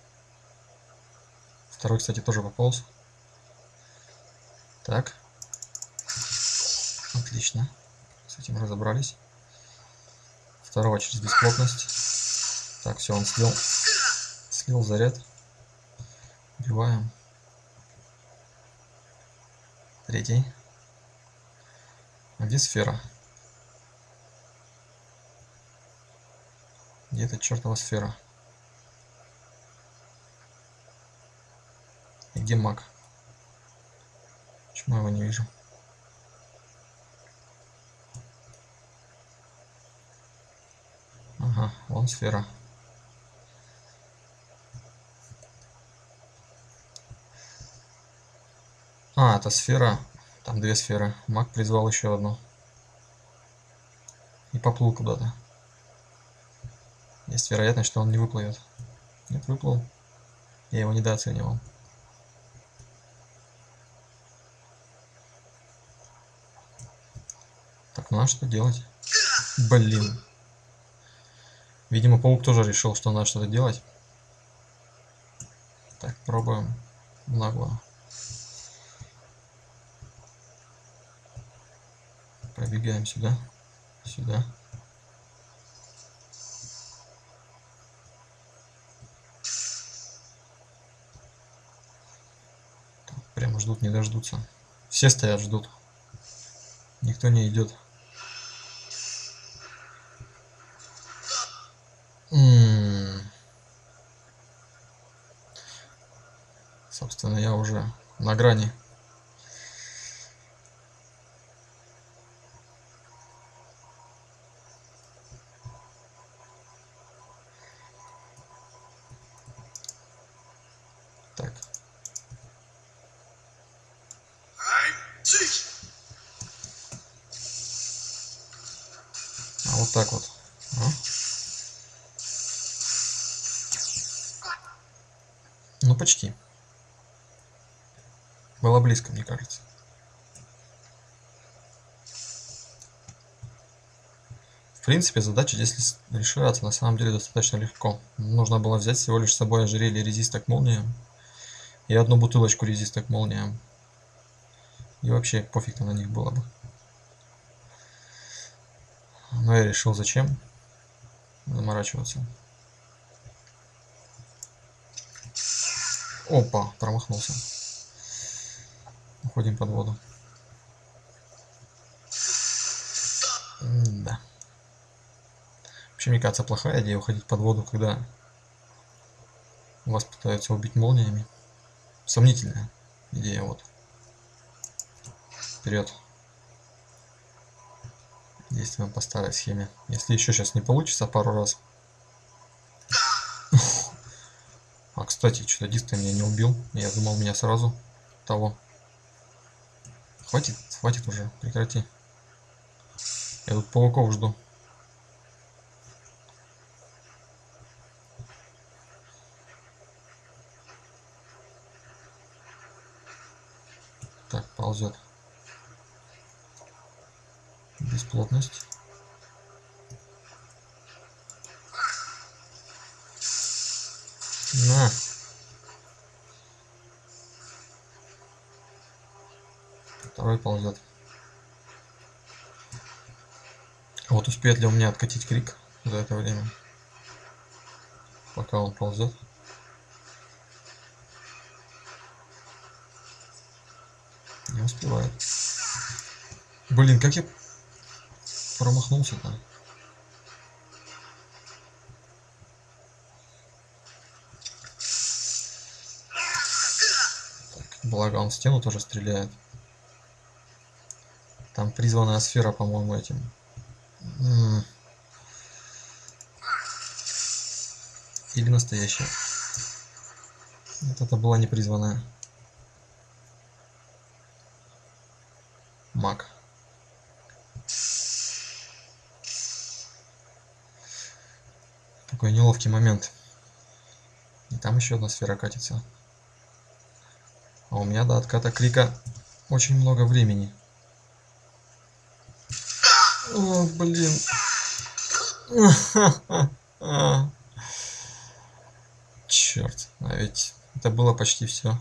Второй, кстати, тоже пополз. Так. Отлично. С этим разобрались. Второго через бесплотность. Так, все, он слил. Слил заряд. Убиваем. Третий. А где сфера? Где эта чертова сфера? И где маг? Почему я его не вижу? Ага, вон сфера. А, это сфера. Там две сферы. Маг призвал еще одну. И поплыл куда-то. Есть вероятность, что он не выплывет. Нет, выплыл. Я его недооценивал. Так, ну а что делать? Блин. Видимо, паук тоже решил, что надо что-то делать. Так, пробуем нагло. Пробегаем сюда. Сюда. Так, прямо ждут, не дождутся. Все стоят, ждут. Никто не идет. М-м-м. Собственно, я уже на грани. Так. А вот так вот. А? Ну, почти. Было близко, мне кажется. В принципе, задача здесь решается на самом деле достаточно легко. Нужно было взять всего лишь с собой ожерелье резиста к молниям и одну бутылочку резиста к молниям. И вообще пофиг на них было бы. Но я решил, зачем заморачиваться. Опа, промахнулся. Уходим под воду. М-да. Вообще, мне кажется, плохая идея уходить под воду, когда вас пытаются убить молниями. Сомнительная идея, вот. Вперед. Действуем по старой схеме. Если еще сейчас не получится пару раз. А, кстати, что-то диска меня не убил. Я думал, меня сразу того. Хватит, хватит уже, прекрати. Я тут пауков жду. Так, ползет. Бесплотность. На. Второй ползет. Вот успеет ли у меня откатить крик за это время, пока он ползет. успевает. Блин, как я промахнулся там. Благо он в стену тоже стреляет. Там призванная сфера, по-моему, этим. М-м. Или настоящая. Вот это была непризванная. Маг. Такой неловкий момент. И там еще одна сфера катится. А у меня до отката крика очень много времени. О, блин. Черт, а ведь это было почти все.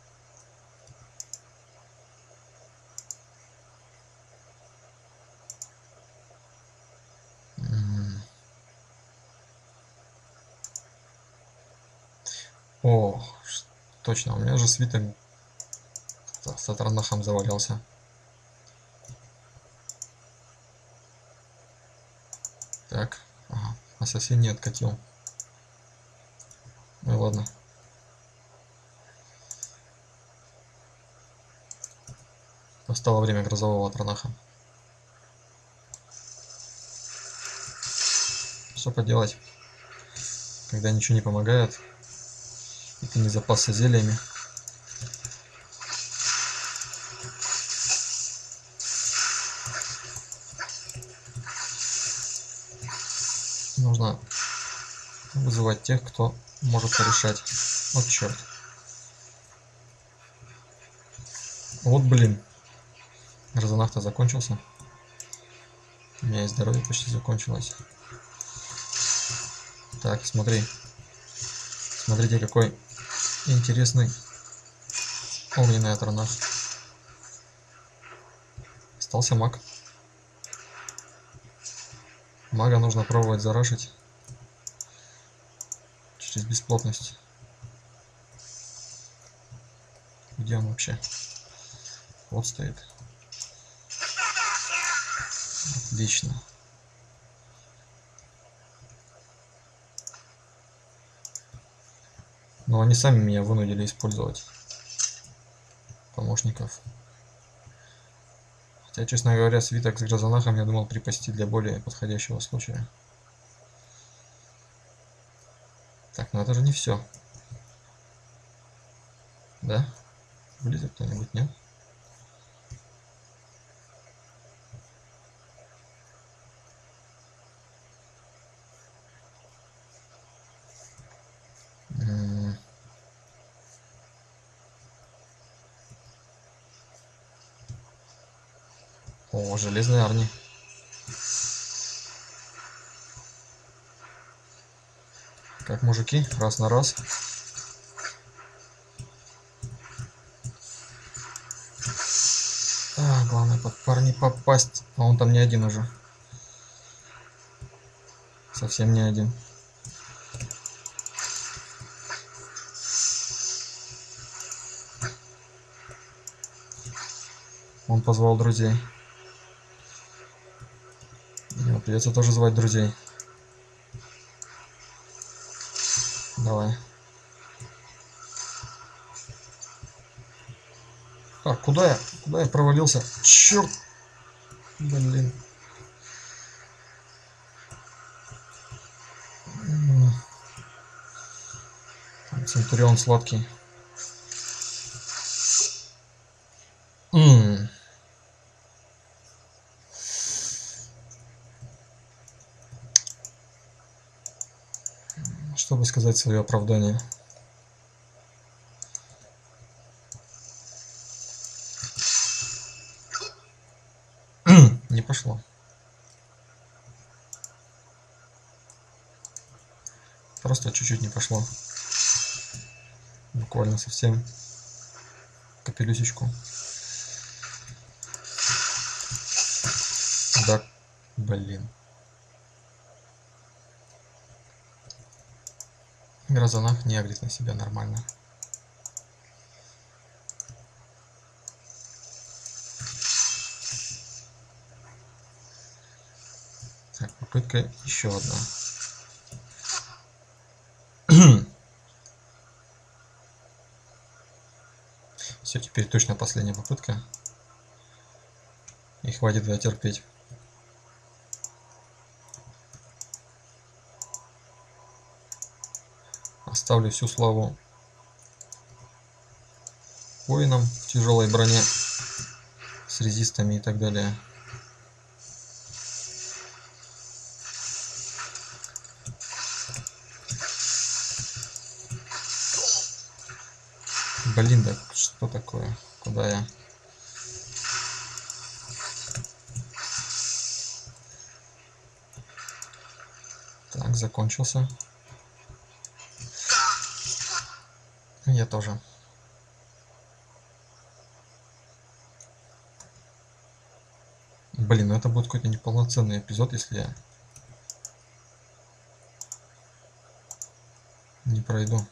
О, точно, у меня же свиток с Атронахом завалялся. Так, ага, ассасин не откатил. Ну и ладно. Настало время грозового Атронаха. Что поделать, когда ничего не помогает, и ты не запасся зельями. Нужно вызывать тех, кто может порешать. Вот черт. Вот блин. Грозонах-то закончился. У меня и здоровье почти закончилось. Так, смотри. Смотрите, какой интересный огненный Атронах. Остался маг. Мага нужно пробовать зарашить через бесплотность. Где он вообще? Вот стоит. Отлично. Но они сами меня вынудили использовать помощников. Хотя, честно говоря, свиток с Грозонахом я думал припасти для более подходящего случая. Так, ну это же не все. Да? Вылезет кто-нибудь, нет? М-м. О, железный Арни. Как мужики, раз на раз. А, главное под парни попасть. А он там не один уже. Совсем не один. Он позвал друзей. Ему придется тоже звать друзей. Давай. Так, куда я? Куда я провалился? Черт! Блин. Там Центурион сладкий. М-м. Чтобы сказать свое оправдание. Не пошло. Просто чуть-чуть не пошло. Буквально совсем капелюсечку. Да, блин. Грозонах не агрит на себя нормально. попытка, еще одна. Все, теперь точно последняя попытка. И хватит ее терпеть. Оставлю всю славу воинам в тяжелой броне с резистами и так далее. Блин, да что такое? Куда я? Так, закончился. Я тоже. Блин, ну это будет какой-то неполноценный эпизод, если я не пройду.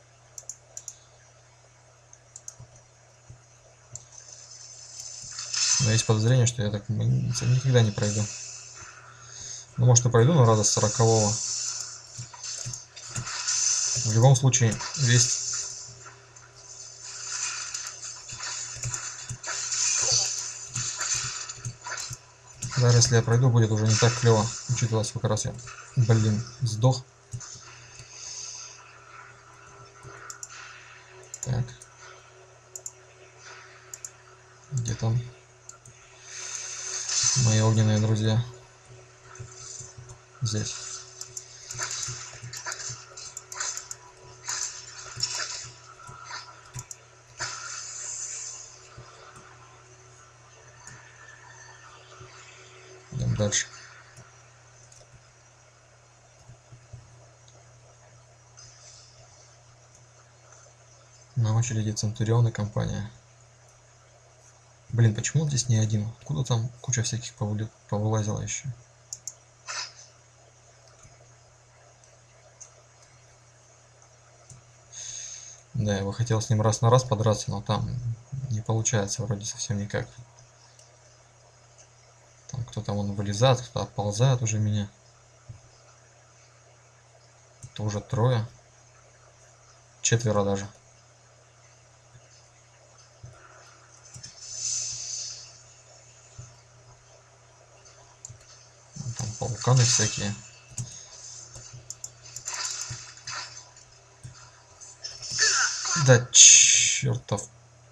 Но есть подозрение, что я так никогда не пройду. Ну, может, и пройду, но раза с сорокового. В любом случае, весь... Даже если я пройду, будет уже не так клево, учитывая, сколько раз я, блин, сдох. Так. Где там мои огненные друзья? Здесь. Идем дальше. На очереди Центурион и компания. Блин, почему он здесь не один? Откуда там куча всяких повыли... повылазила еще? Да, я бы хотел с ним раз на раз подраться, но там не получается вроде совсем никак. Там кто-то вон вылезает, кто-то отползает уже меня. Это уже трое. Четверо даже. Там пауканы всякие. Да чертов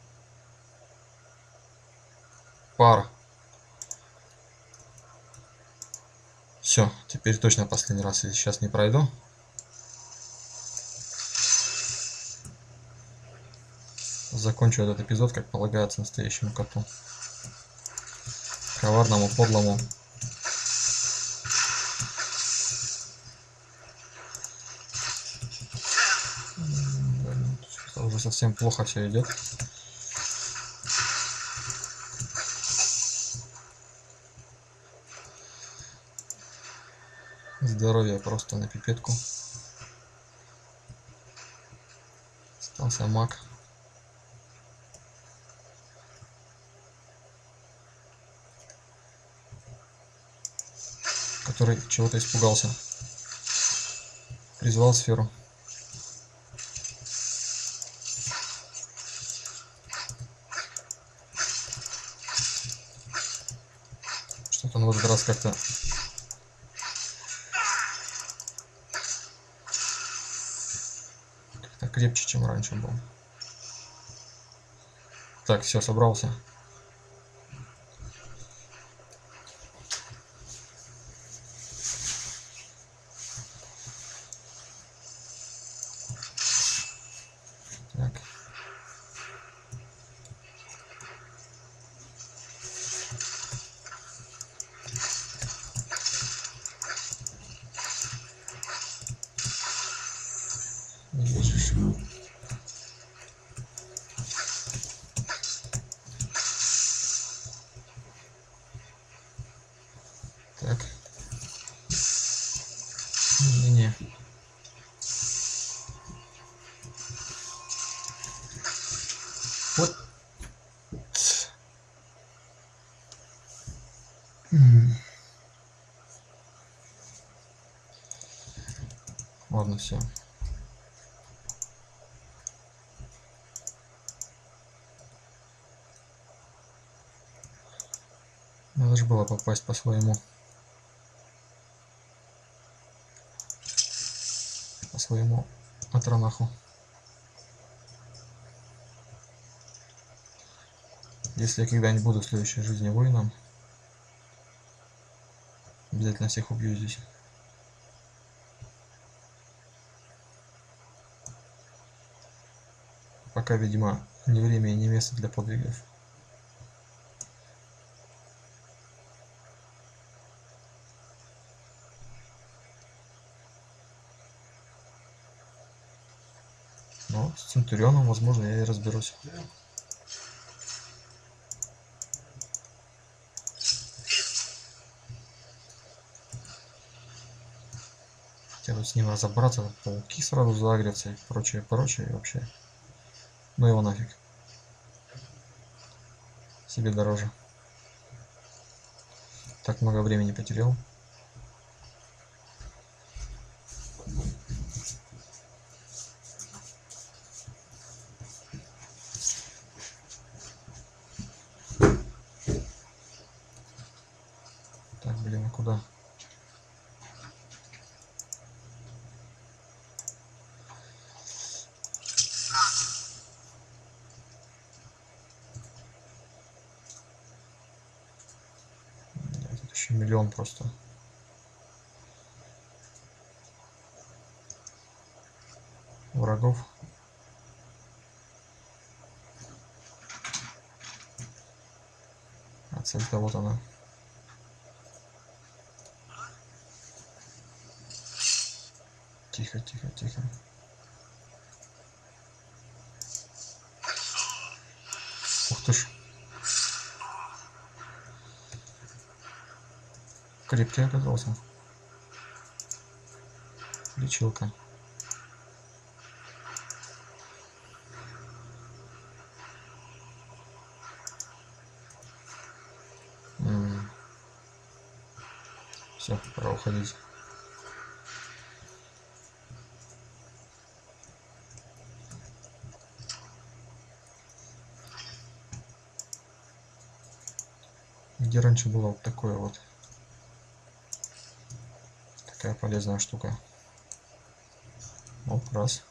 пар. Все, теперь точно последний раз, если сейчас не пройду. Закончу этот эпизод, как полагается настоящему коту. Коварному, подлому. Это уже совсем плохо все идет. Здоровье просто на пипетку. Остался маг. Который чего-то испугался. Призвал сферу. Что-то он в этот раз как-то как-то крепче, чем раньше был. Так, все, собрался. Так. Видишь. Так. Не-не. Вот. все. Надо же было попасть по своему. По своему Атронаху. Если я когда-нибудь буду в следующей жизни воином, обязательно всех убью здесь. Пока, видимо, не время и не место для подвигов. Но с Центурионом, возможно, я и разберусь. Хотя тут с ним разобраться, пауки сразу загрятся и прочее, прочее, и вообще. Ну его нафиг. Себе дороже. Так много времени потерял. Так, блин, а куда? Тут еще миллион просто. Врагов. А цель-то вот она. Тихо, тихо, тихо. Ух ты ж. Крепкий оказался. Лечилка. Все, пора уходить. Где раньше было вот такое вот. Такая полезная штука. Оп, раз.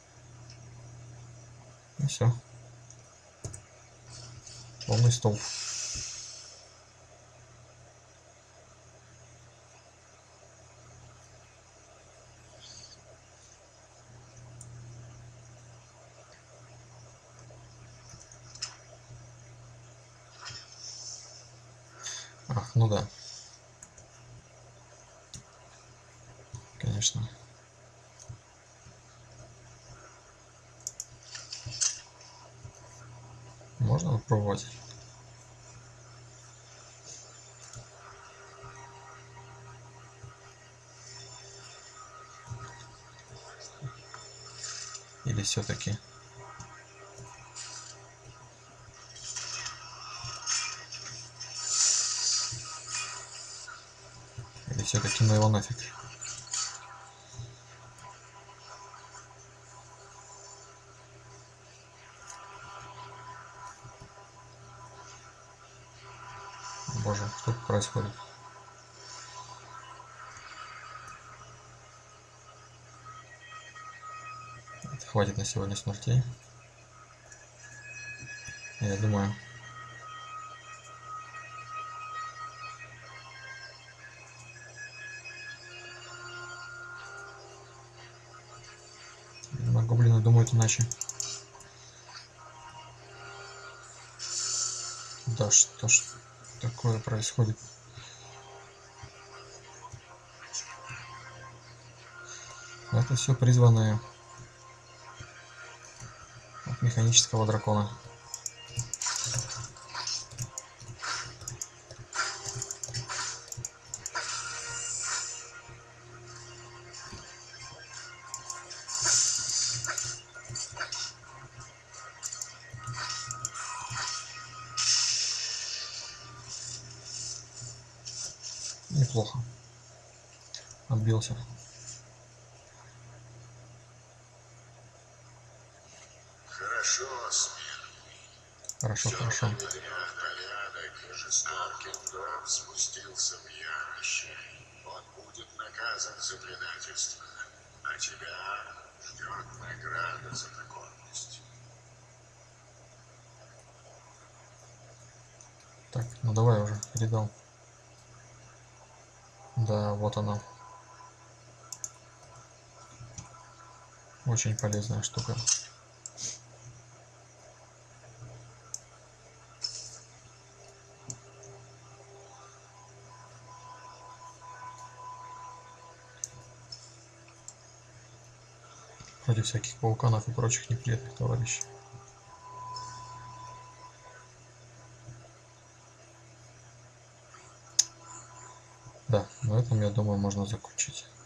И все. Полный столб. Ах, ну да. Конечно. Можно попробовать. Или все-таки... Или все-таки ну его нафиг. Боже, что тут происходит? Это хватит на сегодня смертей. Я думаю. Но гоблины думают иначе. Да что ж такое происходит? Это все призванное от механического дракона. Неплохо. Отбился. Хорошо, хорошо. Порядок, Жестокингдорф спустился в ярость. Он будет наказан за предательство, а тебя ждет награда за покорность. Так, ну давай уже, передал. Да, вот оно. Очень полезная штука. Против всяких пауканов и прочих неприятных товарищей. Да, на этом, я думаю, можно закончить.